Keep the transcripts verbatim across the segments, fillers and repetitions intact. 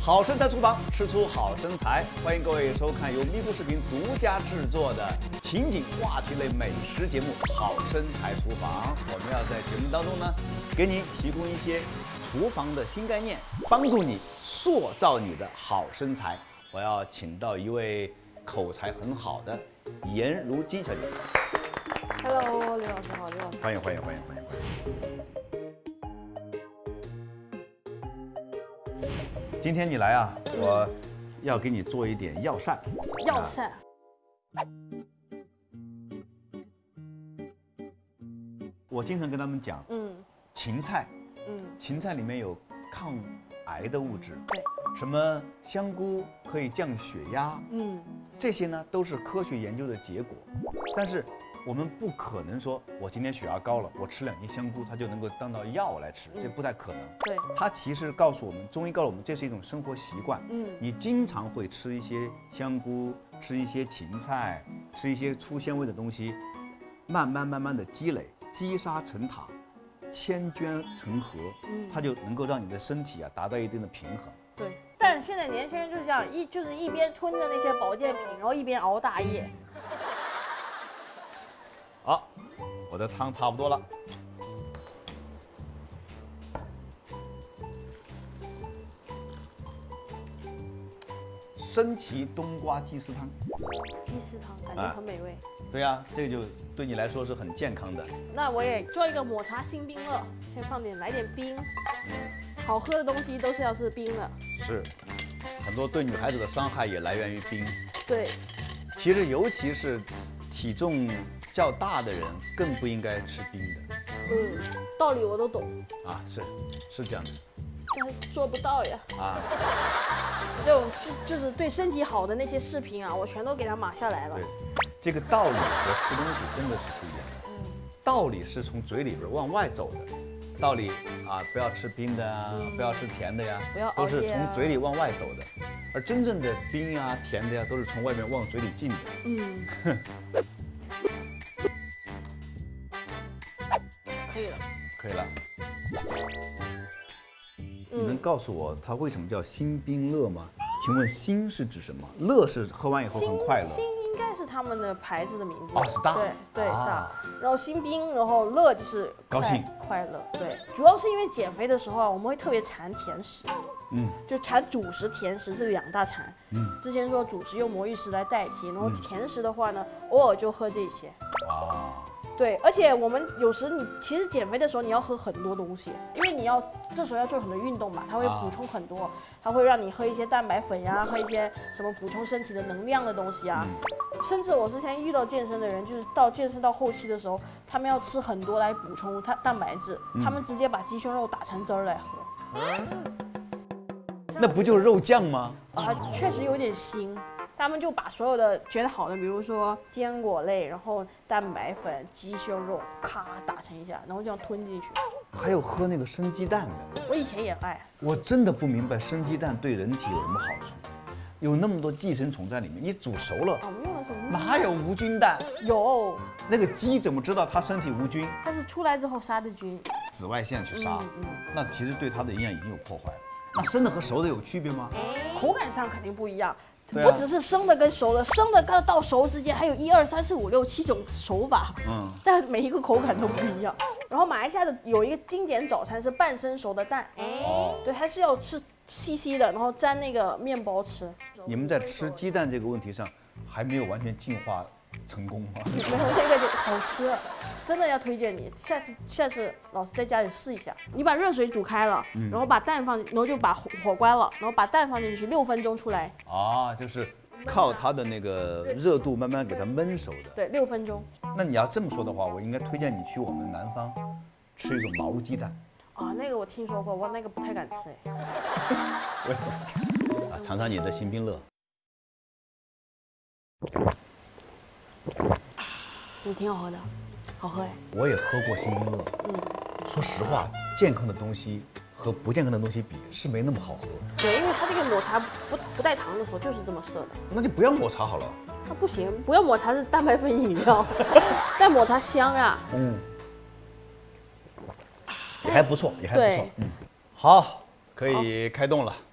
好身材厨房，吃出好身材。欢迎各位收看由咪咕视频独家制作的情景话题类美食节目《好身材厨房》。我们要在节目当中呢，给你提供一些厨房的新概念，帮助你塑造你的好身材。我要请到一位口才很好的颜如晶小姐。 Hello， 刘老师好，刘老师。 欢迎欢迎欢迎欢迎欢迎。今天你来啊，我要给你做一点药膳。 药膳。 我经常跟他们讲，嗯，芹菜，嗯，芹菜里面有抗癌的物质， 对， 什么香菇可以降血压， 嗯， 这些呢都是科学研究的结果，但是我们不可能说，我今天血压高了，我吃两斤香菇，它就能够当到药来吃，这不太可能。 对， 它其实告诉我们，中医告诉我们，这是一种生活习惯。嗯，你经常会吃一些香菇，吃一些芹菜，吃一些粗纤维的东西，慢慢慢慢的积累，积沙成塔，千涓成河，嗯，它就能够让你的身体啊达到一定的平衡。 对，但现在年轻人就是这样，一就是一边吞着那些保健品，然后一边熬大夜。 好，我的汤差不多了。参岐冬瓜鸡丝汤， 鸡丝汤感觉很美味。 对呀、啊，这个就对你来说是很健康的。 那我也做一个抹茶新冰乐，先放点来点冰。好喝的东西都是要是冰的。是， 很多对女孩子的伤害也来源于冰。 对， 其实尤其是体重较大的人更不应该吃冰的。 嗯，道理我都懂。 啊，是，是这样的。 但是做不到呀。啊。就就就是对身体好的那些视频啊，我全都给它码下来了。 对，这个道理和吃东西真的是不一样。嗯。道理是从嘴里边往外走的，道理啊，不要吃冰的啊，嗯、不要吃甜的呀， 不要都是从嘴里往外走的。而真正的冰呀、甜的呀，都是从外面往嘴里进的。嗯。 可以了。 可以了。你能告诉我它为什么叫新冰乐吗？请问新是指什么？乐是喝完以后很快乐。 新应该是他们的牌子的名字。 哦，是大。 对对是啊。然后新冰，然后乐就是高兴快乐。对，主要是因为减肥的时候啊，我们会特别馋甜食。嗯。就馋主食、甜食是两大馋。嗯。之前说主食用魔芋石来代替，然后甜食的话呢，偶尔就喝这些。啊。对，而且我们有时你其实减肥的时候你要喝很多东西，因为你要这时候要做很多运动嘛，它会补充很多，它会让你喝一些蛋白粉呀，喝一些什么补充身体的能量的东西啊。嗯、甚至我之前遇到健身的人，就是到健身到后期的时候，他们要吃很多来补充它蛋白质，嗯、他们直接把鸡胸肉打成汁儿来喝。嗯、 那不就是肉酱吗？ 啊，确实有点腥。他们就把所有的觉得好的，比如说坚果类，然后蛋白粉、鸡胸肉，咔打成一下，然后这样吞进去。 还有喝那个生鸡蛋的， 我以前也爱。 我真的不明白生鸡蛋对人体有什么好处，有那么多寄生虫在里面，你煮熟了， 我们用的是无哪有无菌蛋？ 有。 那个鸡怎么知道它身体无菌？ 它是出来之后杀的菌， 紫外线去杀，嗯嗯、那其实对它的营养已经有破坏了。那生的和熟的有区别吗？ 口感上肯定不一样。不只是生的跟熟的，生的跟到熟之间还有一二三四五六七种熟法，嗯，但每一个口感都不一样。然后马来西亚的有一个经典早餐是半生熟的蛋，哦，对，它是要吃稀稀的，然后沾那个面包吃。 你们在吃鸡蛋这个问题上还没有完全进化成功吗？ 没有，那个就好吃，真的要推荐你。下次下次老师在家里试一下，你把热水煮开了，嗯、然后把蛋放，然后就把火火关了，然后把蛋放进去，六分钟出来。 啊，就是靠它的那个热度慢慢给它焖熟的。 对，六分钟。 那你要这么说的话，我应该推荐你去我们南方吃一种毛鸡蛋。 啊，那个我听说过，我那个不太敢吃哎。 我也啊，尝尝你的新冰乐。 嗯，挺好喝的，好喝哎。 我也喝过新冰乐，嗯，说实话，健康的东西和不健康的东西比是没那么好喝。 对，因为它这个抹茶不不带糖的时候就是这么设的。 那就不要抹茶好了。 那不行，不要抹茶是蛋白粉饮料，但抹茶香啊。嗯， 也还不错，也还不错。嗯，好，可以开动了。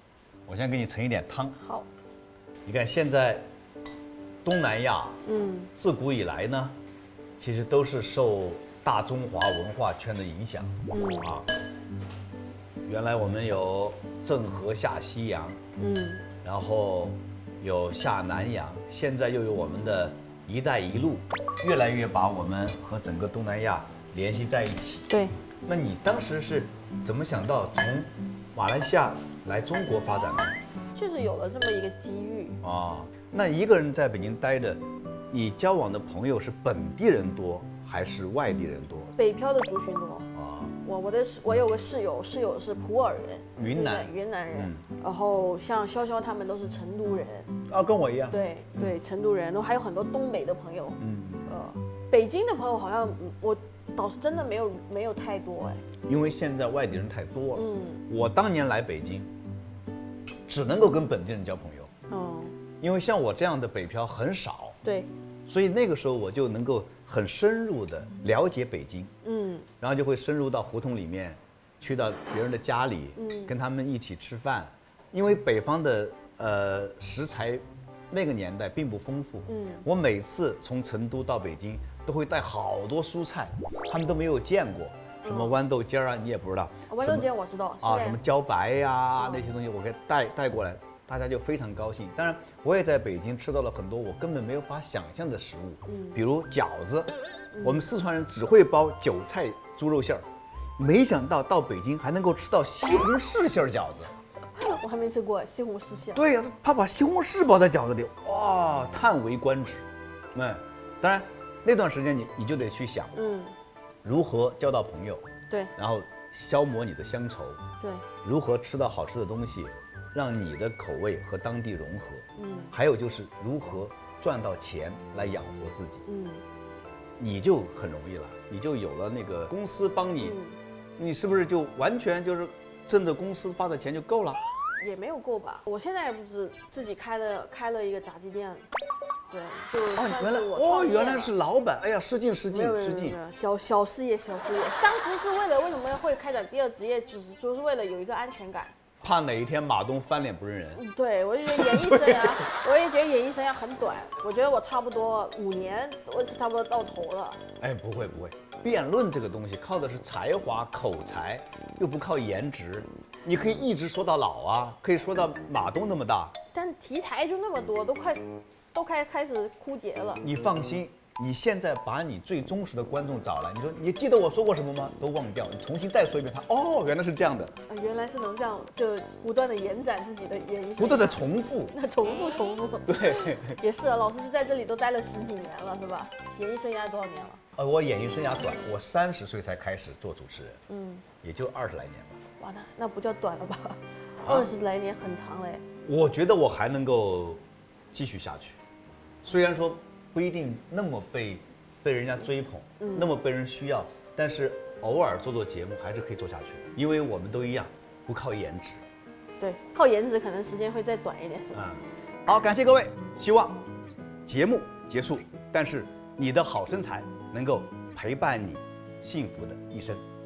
我先给你盛一点汤。 好。 你看现在东南亚， 嗯， 自古以来呢，其实都是受大中华文化圈的影响。嗯啊，原来我们有郑和下西洋，嗯，然后有下南洋，现在又有我们的一带一路，越来越把我们和整个东南亚联系在一起。 对。 那你当时是怎么想到从马来西亚来中国发展的？ 就是有了这么一个机遇啊。那一个人在北京待着，你交往的朋友是本地人多还是外地人多？ 北漂的族群多啊。我我的我有个室友，室友是普洱人， 云南云南人。嗯、然后像潇潇他们都是成都人。 啊，跟我一样。 对对，成都人，然后还有很多东北的朋友。嗯。呃，北京的朋友好像我。倒是真的没有没有太多哎， 因为现在外地人太多了。嗯，我当年来北京，只能够跟本地人交朋友。嗯，因为像我这样的北漂很少。 对， 所以那个时候我就能够很深入的了解北京。嗯，然后就会深入到胡同里面，去到别人的家里，嗯，跟他们一起吃饭。因为北方的呃食材，那个年代并不丰富。嗯，我每次从成都到北京。都会带好多蔬菜，他们都没有见过，什么豌豆尖啊，你也不知道。 豌豆尖我知道啊，什么茭白呀那些东西，我给带带过来，大家就非常高兴。当然，我也在北京吃到了很多我根本没有法想象的食物，比如饺子。我们四川人只会包韭菜猪肉馅儿，没想到到北京还能够吃到西红柿馅儿饺子。 我还没吃过西红柿馅。 对呀，他把西红柿包在饺子里，哇，叹为观止。嗯，当然。那段时间你你就得去想，嗯，如何交到朋友， 对， 然后消磨你的乡愁， 对， 如何吃到好吃的东西，让你的口味和当地融合，嗯，还有就是如何赚到钱来养活自己，嗯，你就很容易了，你就有了那个公司帮你，嗯、你是不是就完全就是挣着公司发的钱就够了？ 也没有够吧，我现在也不是自己开了开了一个炸鸡店。对，就哦，原来哦，原来是老板，哎呀，失敬失敬失敬， 小小事业小事业。当时是为了为什么会开展第二职业，就是就是为了有一个安全感， 怕哪一天马东翻脸不认人。 对，我就觉得演艺生涯，我也觉得演艺生涯很短，我觉得我差不多五年，我是差不多到头了。 哎，不会不会，辩论这个东西靠的是才华口才，又不靠颜值，你可以一直说到老啊，可以说到马东那么大， 但题材就那么多，都快。都开开始枯竭了。 你放心，你现在把你最忠实的观众找来，你说你记得我说过什么吗？都忘掉，你重新再说一遍，他哦，原来是这样的。 啊，原来是能这样，就不断的延展自己的演艺， 不断的重复， 那重复重复。 对， 也是啊，老师在这里都待了十几年了，是吧？演艺生涯多少年了？ 呃，我演艺生涯短，我三十岁才开始做主持人，嗯，也就二十来年吧。 哇，那那不叫短了吧？二十来年很长嘞。 我觉得我还能够继续下去。虽然说不一定那么被被人家追捧，嗯、那么被人需要，但是偶尔做做节目还是可以做下去的，因为我们都一样，不靠颜值。 对，靠颜值可能时间会再短一点。 嗯，好，感谢各位，希望节目结束，但是你的好身材能够陪伴你幸福的一生。